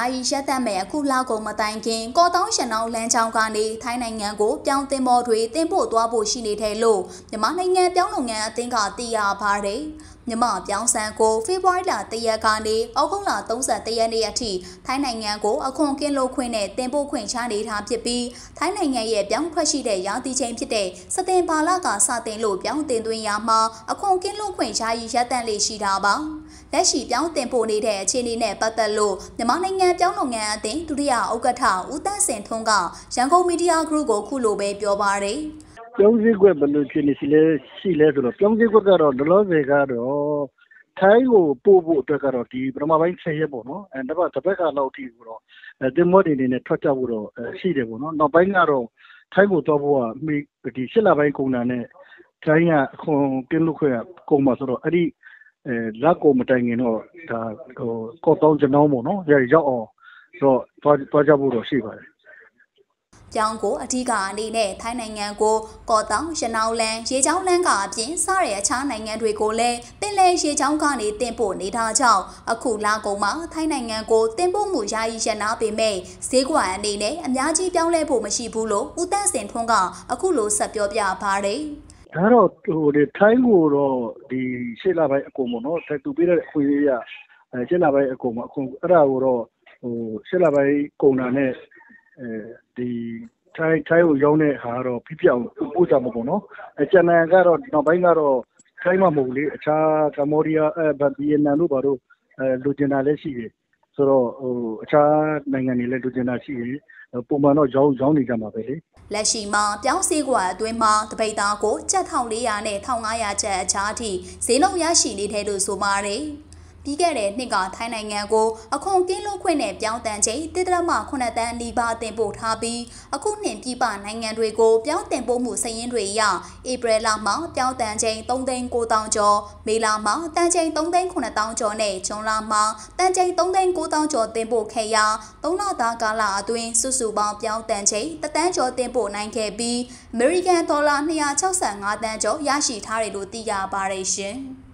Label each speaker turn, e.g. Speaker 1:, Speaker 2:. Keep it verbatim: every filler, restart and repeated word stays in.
Speaker 1: ယီရက်သက်မဲ့အခုလောက်ကိုမတိုင်ခင်ကော်တောင်းရှန်အောင်လမ်းကြောင်းကနေထိုင်းနိုင်ငံကိုပြောင်းတင်ပေါ်တွေတင်ပို့သွားဖို့ရှိနေတယ်လို့မြန်မာနိုင်ငံပြောင်းလုပ်ငန်းအသင်းကသိရပါတယ်။မြန်မာပြောင်းဆန်ကိုဖေဖော်ဝါရီလတရက်ကနေဩဂုတ်လ၃၁ရက်နေ့အထိထိုင်းနိုင်ငံကိုအခွန်ကင်းလို့ခွင့်နဲ့တင်ပို့ခွင့်ချနေထားဖြစ်ပြီးထိုင်းနိုင်ငံရဲ့ပြောင်းထွက်ရှိတဲ့ရာသီချိန်ဖြစ်တဲ့စက်တင်ဘာလကစတင်လို့ပြောင်းတင်သွင်းရမှာအခွန်ကင်းလို့ခွင့်ယာယီရက်သက်လေးရှိတာပါ။လက်ရှိပြောင်းတင်ပို့နေတဲ့အခြေအနေနဲ့ပတ်သက်လို့မြန်မာနိုင်ငံပြောင်းလုပ်ငန်းအသင်းဒုတိယဥက္ကဋ္ဌဦးတန်းစင်ထွန်းကရန်ကုန်မီဒီယာဂရုကိုခုလိုပဲပြောပါတယ်
Speaker 2: ။ပြောင်းစည်းကွက်ဘယ်လိုဖြစ်နေစီလဲရှိလဲဆိုတော့ပြောင်းစည်းကွက်ကတော့ဒလောစေကတော့ထိုင်းကိုပို့ဖို့အတွက်ကတော့ဒီပထမပိုင်းဆယ်ရက်ပေါ့နော်အဲတပတ်တစ်ပတ်ကလောက်ထိကိုတော့တင်မောတွေနေနဲ့ထွက်ကြဖို့တော့ရှိတယ်ပေါ့နော်နောက်ပိုင်းကတော့ထိုင်းကိုတော့ဖို့ကမိဒီရှစ်လပိုင်းကုန်တာနဲ့ထိုင်းကအခွန်ကင်းလို့ခွင့်ကကုန်မှာဆိုတော့အဲ့ဒီအဲလက်ကိုမတိုင်ခင်တော့ဒါဟိုကော့တောင်းကျွန်တော်ပေါ့နော်ရောက်အောင်တော့သွားသွားကြဖို့တော့ရှိပါတယ်
Speaker 1: ပြောင်းကိုအထူးကအနေနဲ့ထိုင်းနိုင်ငံကိုကော့တောင်းရနောင်းလန်းရေချောင်းလန်းကအပြင်စားတဲ့အခြားနိုင်ငံတွေကိုလည်းပင်လယ်ရေချောင်းကနေတင်ပို့နေတာကြောင့်အခုလာကုန်မှာထိုင်းနိုင်ငံကိုတင်ပို့မှုယာယီရနာပေမဲ့ဈေးကွက်အနေနဲ့အများကြီးပြောင်းလဲဖို့မရှိဘူးလို့ဦးတန်းစင်ထွန်းကအခုလိုဆက်ပြောပြပါတယ်
Speaker 2: ဒါတော့ဟိုဒီထိုင်းကိုတော့ဒီရှေ့လပိုင်းအကုန်ပေါ့နော်သူပေးတဲ့အခွင့်အရေးရအဲရှေ့လပိုင်းအကုန်မှာအခုအဲ့ဒါကိုတော့ဟိုရှေ့လပိုင်းကုန်တာနဲ့အဲဒီထိုင်းထိုင်းကိုရောက်တဲ့ဟာတော့ပြပြအောင်ပို့ကြမှာပေါ့နော်အဲကျန်တဲ့ကတော့နောက်ပိုင်းကတော့ထိုင်းမှာမဟုတ်လေအခြားကမ္ဘောဒီးယားအဲဗီယက်နမ်တို့ဘာတို့အဲလူကျင်တာလည်းရှိတယ်ဆိုတော့ဟိုအခြားနိုင်ငံတွေလည်းလူကျင်တာရှိတယ်ပုံမှန်တော့ရောင်းရောင်းနေကြမှာပဲလေ
Speaker 1: လက်ရှိမှာပြောင်းစည်းကွာအတွင်းမှာတပိတ်သားကိုကျပ်၁၄၀၀နဲ့၁၅၀၀ကျပ်အချားအထိဈေးနှုန်းရရှိနေတယ်လို့ဆိုပါတယ်ပြီးခဲ့တဲ့နှစ်ကထိုင်းနိုင်ငံကိုအခွန်ကင်းလို့ခွင့်နဲ့ပြောင်းတန်ချိန်တစ်တရမခုနှစ်တန်းနီးပါးတင်ပို့ထားပြီးအခုနှစ်ပြည်ပနိုင်ငံတွေကိုပြောင်းတင်ပို့မှုစည်ရင်းတွေအရဧပြီလမှာပြောင်းတန်ချိန်၃သိန်း၉သောင်းကျော်မေလမှာတန်ချိန်၃သိန်း၇သောင်းကျော်နဲ့ဇွန်လမှာတန်ချိန်၃သိန်း၉သောင်းကျော်တင်ပို့ခဲ့ရာသုံးလသားကာလအတွင်းစုစုပေါင်းပြောင်းတန်ချိန်တစ်တန်းကျော်တင်ပို့နိုင်ခဲ့ပြီးအမေရိကန်ဒေါ်လာ၂၆၅သန်းကျော်ရရှိထားတယ်လို့သိရပါတယ်ရှင်။